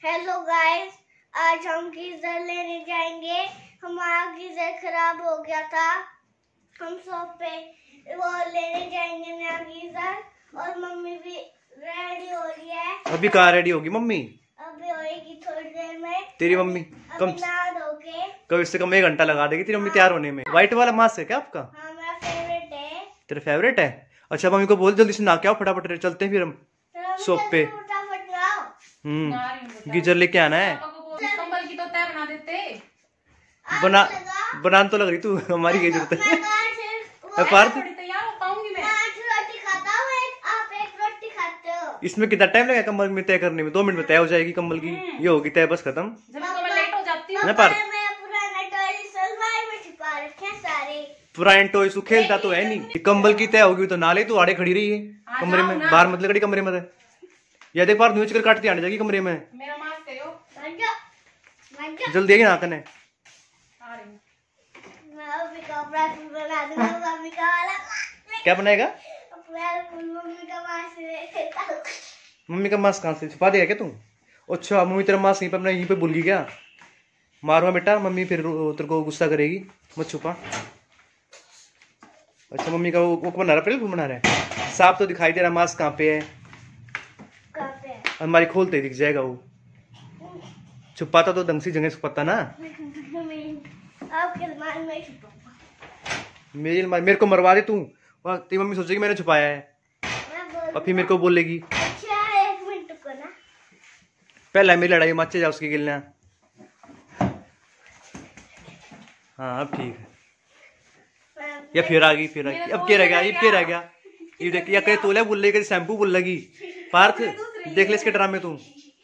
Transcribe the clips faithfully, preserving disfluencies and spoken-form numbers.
Hello guys, आज हम geyser लेने जाएंगे। हमारा गीजर खराब हो गया था। हम शॉप पे वो लेने जाएंगे नया गीजर। और मम्मी भी रेडी हो रही है। अभी कहाँ रेडी होगी मम्मी? अभी होएगी थोड़ी देर में। तेरी मम्मी कम नहा धोके कम से कम एक घंटा लगा देगी तेरी मम्मी तैयार होने में। व्हाइट वाला मास्क है क्या आपका? हाँ, मेरा फेवरेट है। तेरा फेवरेट है? अच्छा मम्मी को बोल जल्दी से नहा के आओ, फटाफट चलते हैं फिर हम शॉप पे। हम्म गीजर लेके आना है। कंबल की तो तय बना देते। बना बनान तो लग रही तू हमारी क्या जरूरत है? पार्थ तैयार हो पाऊंगी मैं। रोटी खाता हूँ, आप एक रोटी खाते हो। इसमें कितना टाइम लगेगा कंबल में तय करने में? दो मिनट में तय हो जाएगी कंबल की। ये होगी तय, बस खत्म। जब तो मैं लेट हो जाती हूँ ना पार्थ, पुराने टॉय सु खेलता तो है नहीं। कंबल की तय होगी तो नाले तू आड़े खड़ी रही है कमरे में, बाहर मतलब खड़ी कमरे में। या देख पार न्यूज कर काटती आने जाएगी कमरे में। मेरा मास्क है यो। जल्दी आएगी ना कने। आ रही हूं। मैं अभी कपड़ा बना दूंगा मम्मी का वाला। क्या बनाएगा? मम्मी का मास्क लेता हूं। मम्मी का मास्क कहाँ से छुपा देगा क्या तू? अच्छा मम्मी तेरा मास्क यहीं पे अपना यहीं पे भूल गई क्या? मारूंगा बेटा, मम्मी फिर तेरे को गुस्सा करेगी, मत छुपा। अच्छा मम्मी का वो, वो बना रहा है, बना रहा है। साफ तो दिखाई दे रहा, मास्क कहाँ पे है? हमारी खोलते ही दिख जाएगा वो। छुपाता तो ढंग से जगह छुपाता ना। मेरी अलमारी मेरे को मरवा दे तू, तेरी मम्मी सोचेगी मैंने छुपाया है और फिर मेरे को बोलेगी। अच्छा एक मिनट को ना, पहले मेरी लड़ाई मचे जा उसकी गिलना। हाँ अब ठीक है। या फिर आ गई, फिर आ गई, अब क्या रह गया? ये फिर रह गया। ये देख, या कहीं तोले बोल लगी, शैम्पू बोल लगी। पार्थ देख ले इसके ड्रामे तू।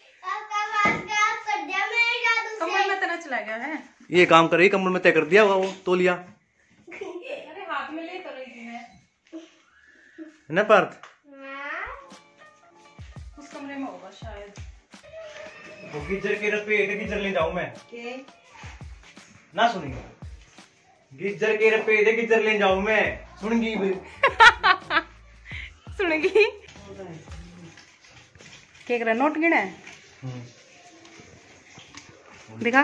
कंबल में तना चला गया है। ये काम कर रही, कमर में तय कर दिया होगा वो तोलिया। अरे हाथ में ले तो रही थी मैं। है ना पार्थ? उस कमरे में होगा शायद। वो गीजर के रथ पे गीजर ले जाऊं मैं के? ना सुनेंगे गीजर के रथ पे गीजर ले जाऊं मैं, सुनेंगी सुनेगी। क्या कर नोट गिना है? दिखा।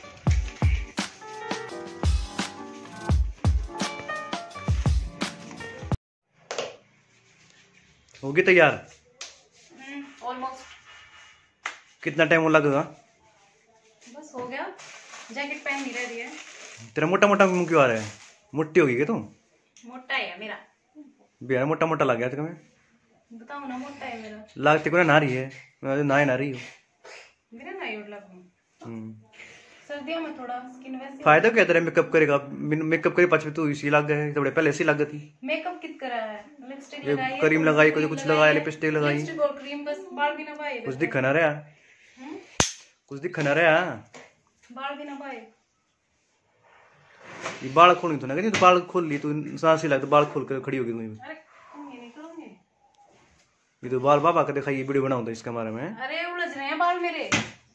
होगी तैयार? ऑलमोस्ट। कितना टाइम लगेगा? बस हो गया। जैकेट पहन नहीं रही है। तेरा मोटा मोटा मुंह क्यों आ रहा है? मोटी होगी क्या तू? मोटा है मेरा। बिहार मोटा मोटा लग गया तेरे में। बताओ ना, मोटा है मेरा। लागते को ना ना रही है, ना ही ना रही हो। मेरा ना ही लग। सर्दियों में थोड़ा स्किन वैसे। फायदा क्या तेरा मेकअप करेगा? मेकअप करे पाँच तू इसी लग गए, थोड़े पहले ऐसी लग गई थी। मेकअप कित करा है? लिपस्टिक लगाई, क्रीम लगाई, कुछ कुछ लगाया, लिपस्टिक लगाई, लिपस्टिक और क्रीम, बस बाल भी ना पाए। कुछ दिखा ना रहा, कुछ दिखा ना रहा। बाल भी ना पाए। ये बाल खोल तो ना कि बाल खोल ली तू, सांस ही लगता बाल खोल कर खड़ी होगी तू। अरे नहीं करूंगी। ये तो बाल बाबा का दिखाई वीडियो बनाऊंगा इसके बारे में। अरे उलझ रहे हैं बाल मेरे।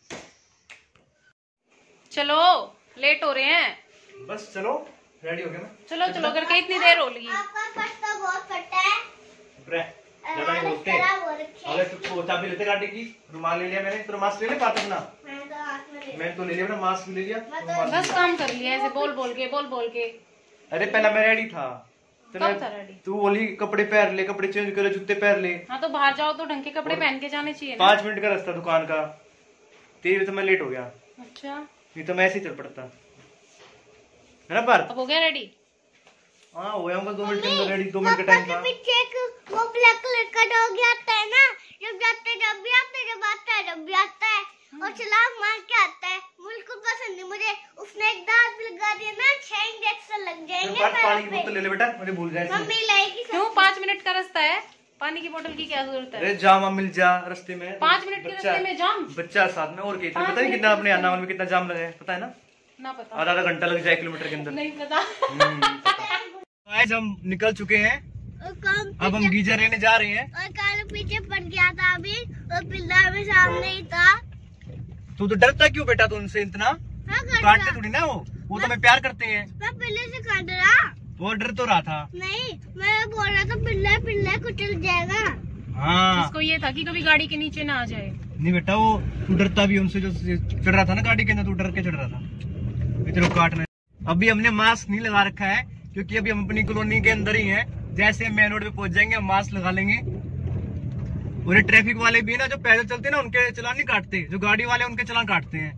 चलो लेट हो रहे हैं। बस चलो रेडी हो गया मैं। चलो चलो करके इतनी देर हो लगी। आपका पत्ता बहुत फटा है। ब्रे ज्यादा नहीं बोलते। अगर तू चाबी लेते गाड़ी की, रुमाल ले लिया मैंने, तो मास्क ले ले पार्थ अपना। मैंने तो हाथ में ले मैंने तो ले लिया ना, मास्क ले लिया। बस काम कर लिया ऐसे बोल बोल के बोल बोल के। अरे पहला मैं रेडी था। कब था रेडी? तू बोली कपड़े पहन ले, कपड़े चेंज कर ले, जूते पहन ले। हाँ तो बाहर जाओ तो ढंग के कपड़े पहन के जाने चाहिए ना। पाँच मिनट का रास्ता दुकान का, तेरी तो मैं लेट हो गया। अच्छा नहीं तो मैं ऐसे ही चल पड़ता है ना पार्थ? अब हो गया रेडी? हाँ हो गया, दो मिनट के अंदर रेडी। दो मिनट का टाइम था। पीछे एक वो ब्लैक कलर का डॉग आता है ना, जब जाते जब भी आता है, जब आता है जब भी आता है, और छलांग मार के आता है। मुझको पसंद है मुझे। उसने एक दांत भी लगा दिया ना, छह इंजेक्शन लग जाएंगे। पानी की बोतल ले ले बेटा, मुझे भूल जाए। मम्मी लाएगी। क्यों? पाँच मिनट का रास्ता है, पानी की बोतल की क्या जरूरत है? अरे जाम मिल जा रास्ते में। पाँच मिनट के रास्ते में जाम? बच्चा साथ में और क्या? पता नहीं कितना अपने आना में कितना जाम लगा है, पता है ना? ना पता। आधा आधा घंटा लग जाए किलोमीटर के अंदर। नहीं पता। आज हम निकल चुके हैं, अब हम गीजर लेने जा रहे हैं। और काल पीछे पड़ गया था अभी, और पिल्ला भी सामने ही था। तू तो डरता क्यों बेटा? तू उनसे इतना हाँ, काटते थोड़ी ना, वो वो तो हमें प्यार करते हैं। मैं पिल्ले से काट रहा। वो डर तो रहा था। नहीं, मैं बोल रहा था पिल्ला पिल्ला कुचल जाएगा। हाँ उसको ये था कि कभी गाड़ी के नीचे ना आ जाए। नहीं बेटा, वो तू डरता भी उनसे, जो चढ़ रहा था ना गाड़ी के अंदर, तू डर के चढ़ रहा था, इतने काटने। अभी हमने मास्क नहीं लगा रखा है क्योंकि अभी हम अपनी कॉलोनी के अंदर ही हैं। जैसे हम मेन रोड पे पहुंच जाएंगे हम मास्क लगा लेंगे। और ये ट्रैफिक वाले भी है ना, जो पैदल चलते हैं ना, उनके चालान नहीं काटते, जो गाड़ी वाले उनके चालान काटते हैं।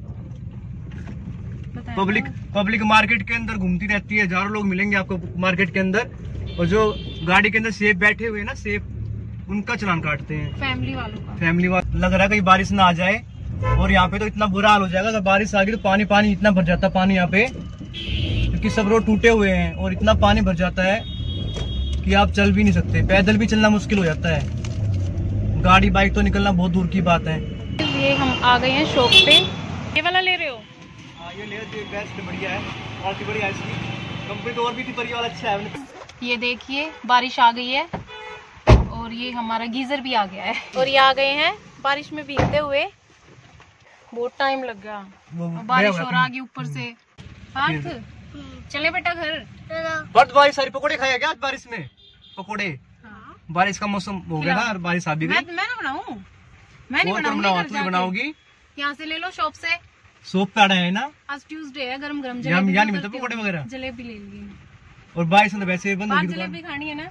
पब्लिक पब्लिक मार्केट के अंदर घूमती रहती है, हजारों लोग मिलेंगे आपको मार्केट के अंदर, और जो गाड़ी के अंदर सेफ बैठे हुए ना, सेफ, उनका चालान काटते हैं, फैमिली वालों का। फैमिली वाले। लग रहा है कहीं बारिश ना आ जाए, और यहाँ पे तो इतना बुरा हाल हो जाएगा अगर बारिश आ गई तो। पानी पानी इतना भर जाता है पानी यहाँ पे, क्योंकि सब रोड टूटे हुए हैं और इतना पानी भर जाता है कि आप चल भी नहीं सकते, पैदल भी चलना मुश्किल हो जाता है, गाड़ी बाइक तो निकलना बहुत दूर की बात है। ये हम आ गए हैं शॉप पे। ये वाला ले रहे हो? हाँ ये ले, बेस्ट बढ़िया है, और भी बढ़िया है इसकी कंपनी तो, और भी थी पर ये वाला अच्छा है। ये देखिए बारिश आ गई है और ये हमारा गीजर भी आ गया है, और ये आ गए हैं बारिश में भीगते हुए। बहुत टाइम लग गया, बारिश हो रहा ऊपर से। पार्थ चले बेटा घर। बर्द बारिश सारी पकोड़े खाया क्या आज बारिश में? पकोड़े। हाँ। बारिश का मौसम हो गया ना, और बारिश आ भी गई। मैं, मैं ना बनाऊं, मैं नहीं बनाऊंगी, तू बनाओगी। यहाँ से ले लो शॉप से। सोप पे है ना, आज ट्यूसडे है, गरम गरम जलेबी नहीं मिलता पकोड़े वगैरह, जलेबी ले ली। और बारिश में तो वैसे बंद होगी दुकान। जलेबी खानी है ना?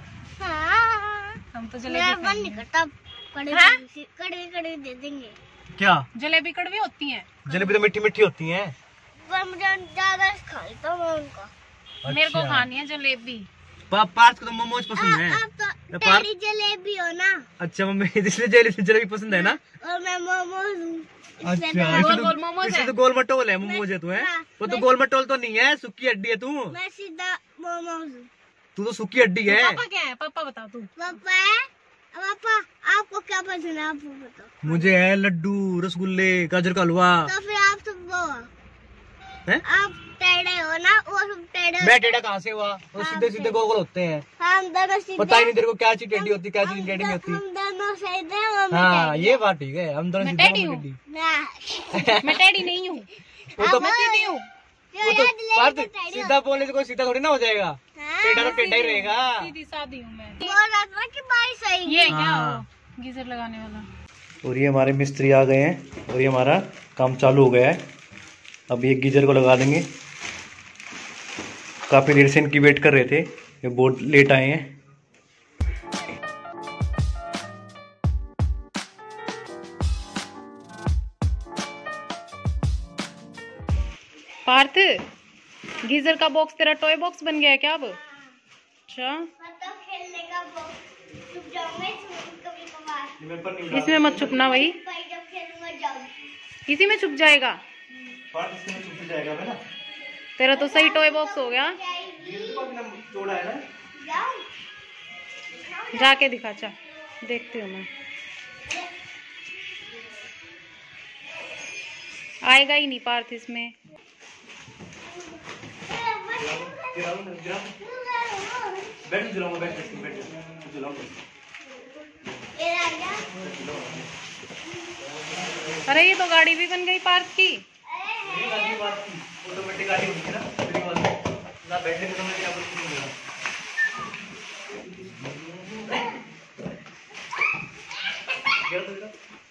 हम तो मेरा जलेबी मन नहीं करता, कड़वी हाँ? कड़वी कड़वी दे देंगे। क्या जलेबी कड़वी होती है? जलेबी तो मीठी मीठी होती है, पर मुझे ज्यादा खा लेता हूँ मैं उनका। मेरे को अच्छा। खानी है जलेबी। पा- पार्थ को तो मोमोज पसंद है। आप तो पार्थ- तेरी जलेबी हो ना, अच्छा मम्मी इसलिए जलेबी जलेबी पसंद है ना। और मैं मोमोज हूँ। अच्छा गोल इसे गोल तो, मोमोज इसे है। तो गोल मटोल है, मोमोज है तू है। हाँ, वो तो मैं- गोल मटोल तो नहीं है, सुक्की हड्डी है तू। मैं सीधा मोमोज हूँ। तू तो सुक्की हड्डी है। पापा क्या है? पापा बताओ तू। पापा है, पापा आपको क्या पसंद है, आप बताओ। मुझे है लड्डू, रसगुल्ले, गाजर का हलवा। तो फिर आप सब वो हो। हैं? आप टेढ़े हो ना, वो सब टेढ़े। मैं टेढ़ा कहाँ से हुआ? वो सीधे सीधे गोल गोल होते हैं। हम दोनों सीधे। पता ही नहीं तेरे को क्या चीज टेढ़ी होती, क्या चीज टेढ़ी नहीं होती। हम दोनों सीधे, वो मैं हाँ टेढ़ी। ये बात ठीक है, हम दोनों मैं सीधे, टेढ़ी हम हूँ। टेढ़ी। ना। मैं टेढ़ी नहीं हूँ, वो तो मैं सीधी हूँ। वो तो पार्थ, सीधा बोलने से कोई सीधा थोड़ी ना हो जाएगा, टेढ़ा तो टेढ़ा ही रहेगा। सीधी सादी हूँ मैं। बोल रहा था कि बारिश आएगी। ये क्या हाँ। हो? गीजर लगाने वाला। और ये हमारे मिस्त्री आ गए हैं और ये हमारा काम चालू हो गया है। अब ये गीजर को लगा देंगे। काफ़ी देर से इनकी वेट कर रहे थे, ये बहुत लेट आए हैं। पार्थ गीजर का बॉक्स तेरा टॉय बॉक्स बन गया है क्या अब? अच्छा मतलब खेलने का बॉक्स छुप जाऊंगा कभी कभार। इसमें मत छुपना भाई, भाई जब खेलूंगा जाऊंगी। इसी में छुप जाएगा। इसमें छुप जाएगा ना, तेरा तो सही टॉय बॉक्स हो गया। चौड़ा है ना। जाऊं? जाके दिखा, चा देखती हूँ मैं। आएगा ही नहीं पार्थ इसमें। बैठ जलाऊंगा, बैठ बैठ जलाऊंगा। ये रह गया। अरे ये तो गाड़ी भी बन गई पार्थ की। ऑटोमेटिक गाड़ी होती है ना, मेरी बात ना, बैठने के समय क्या कुछ नहीं होगा। क्या होगा?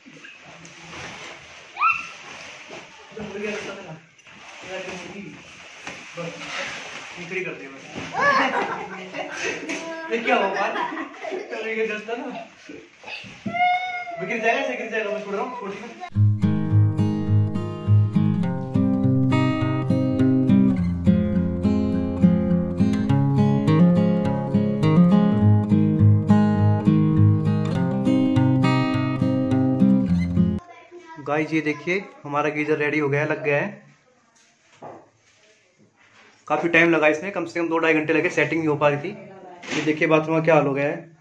तो मुझे क्या लगता है ना, ये गाड़ी मुझे बस निकली कर दे बस। ये क्या होगा? करेंगे जस्ट ना, गिर जाएगा, से गिर जाएगा, मैं छोड़ रहा हूँ, छोड़ रहा हूँ। गाइस ये देखिए हमारा गीजर रेडी हो गया है, लग गया है। काफी टाइम लगा इसमें, कम से कम दो ढाई घंटे लगे, सेटिंग नहीं हो पा रही थी। ये देखिए बाथरूम का क्या हाल हो गया है।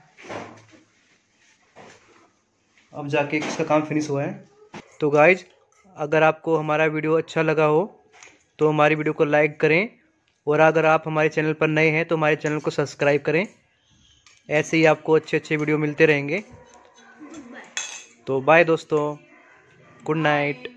अब जाके इसका काम फिनिश हुआ है। तो गाइस अगर आपको हमारा वीडियो अच्छा लगा हो तो हमारी वीडियो को लाइक करें, और अगर आप हमारे चैनल पर नए हैं तो हमारे चैनल को सब्सक्राइब करें। ऐसे ही आपको अच्छे अच्छे वीडियो मिलते रहेंगे। तो बाय दोस्तों, गुड नाइट।